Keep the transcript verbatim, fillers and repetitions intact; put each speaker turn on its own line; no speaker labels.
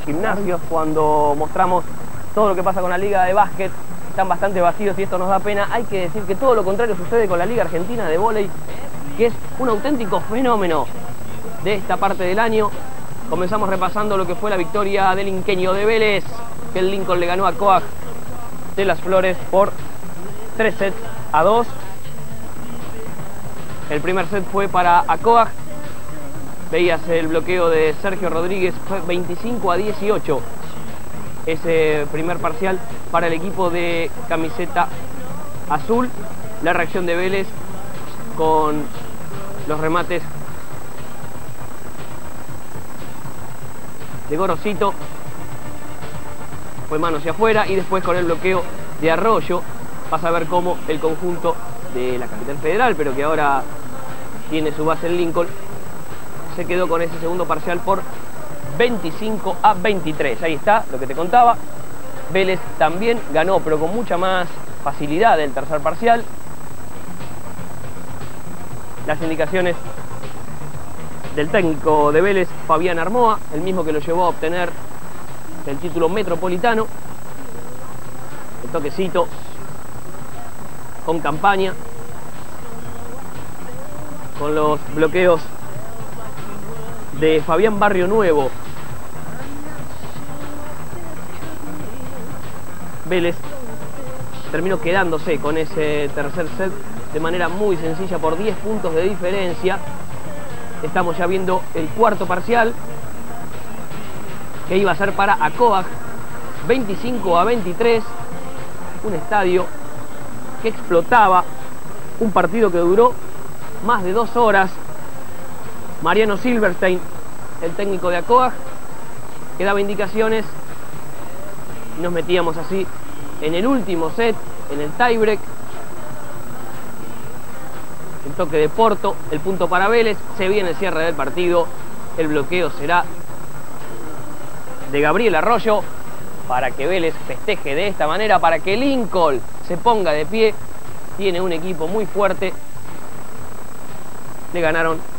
gimnasios, cuando mostramos todo lo que pasa con la liga de básquet, están bastante vacíos y esto nos da pena. Hay que decir que todo lo contrario sucede con la Liga Argentina de Vóley, que es un auténtico fenómeno de esta parte del año. Comenzamos repasando lo que fue la victoria del inqueño de Vélez, que el Lincoln le ganó a Coag de las Flores por tres sets a dos. El primer set fue para Coag. Veías el bloqueo de Sergio Rodríguez, fue veinticinco a dieciocho. Ese primer parcial para el equipo de camiseta azul. La reacción de Vélez con los remates de Gorosito, fue mano hacia afuera, y después con el bloqueo de Arroyo. Vas a ver cómo el conjunto de la capital federal, pero que ahora tiene su base en Lincoln, se quedó con ese segundo parcial por veinticinco a veintitrés. Ahí está lo que te contaba. Vélez también ganó, pero con mucha más facilidad, el tercer parcial. Las indicaciones del técnico de Vélez, Fabián Armoa, el mismo que lo llevó a obtener el título metropolitano. El toquecito con Campaña, con los bloqueos de Fabián Barrio Nuevo. Vélez terminó quedándose con ese tercer set de manera muy sencilla por diez puntos de diferencia. Estamos ya viendo el cuarto parcial, que iba a ser para Coag, veinticinco a veintitrés. Un estadio que explotaba, un partido que duró más de dos horas. Mariano Silverstein, el técnico de Coag, que daba indicaciones y nos metíamos así en el último set, en el tiebreak. El toque de Porto, el punto para Vélez, se viene el cierre del partido. El bloqueo será de Gabriel Arroyo para que Vélez festeje de esta manera, para que Lincoln se ponga de pie. Tiene un equipo muy fuerte. Le ganaron